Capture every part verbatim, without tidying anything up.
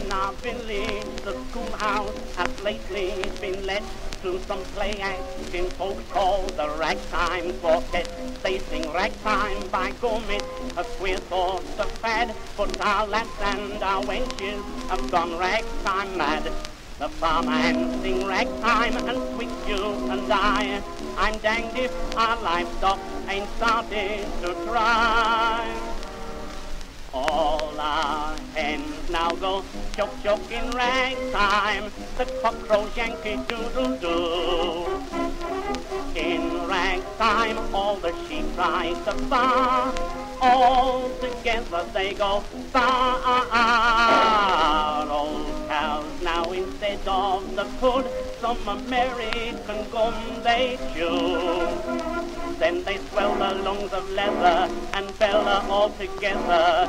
in our village, the schoolhouse has lately been let to some play-acting folks called the Ragtime Quartet. They sing ragtime by Gomez, a queer sort of fad, but our lads and our wenches have gone ragtime mad. The farmhands sing ragtime and sweet you and I. I'm danged if our livestock ain't started to try. All our hens now go choke-choke in ragtime, the cockcrows Yankee doodle-doo. In ragtime all the sheep rise the bar, all together they go far. Old cows now instead of the cud, some American gum they chew. Then they swell the lungs of leather and bella all together.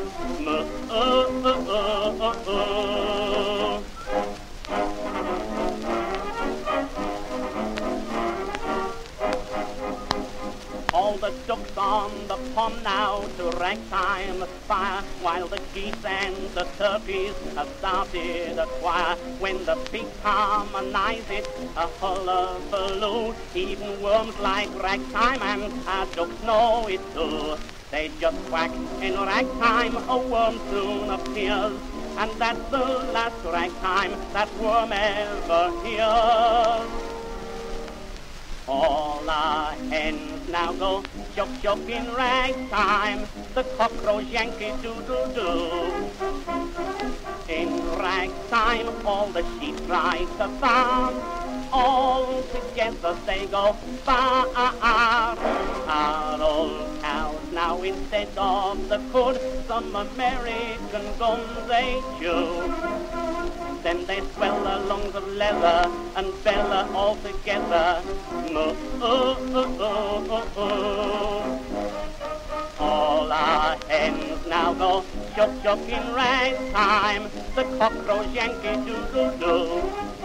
Moo-oo-oo-oo-oo. All the ducks on the pond now to ragtime fire, while the geese and the turkeys have started a choir. When the pigs harmonize it, a hullabaloo, even worms like ragtime and our ducks know it too. They just quack in ragtime, a worm soon appears, and that's the last ragtime that worm ever hears. All our hens now go choke-choke in ragtime, the cockcrows Yankee doodle-doo. In ragtime all the sheep rise the farm, all together they go far. Our old cows now instead of the cud, some American gum they chew. Then they swell the lungs of leather and bella all together. Moo-oo-oo-oo-oo. All our hens now go choke-choke in ragtime, the cockcrows Yankee doodle-doo.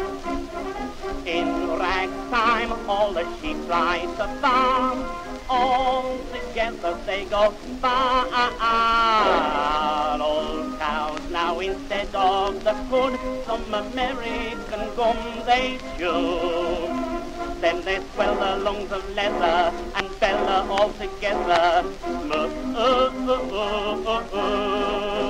In ragtime all the sheep rise the farm, all together they go far. Old cows now instead of the cud, some American gum they chew. Then they swell the lungs of leather and bella all together. Moo-oo-oo-oo-oo.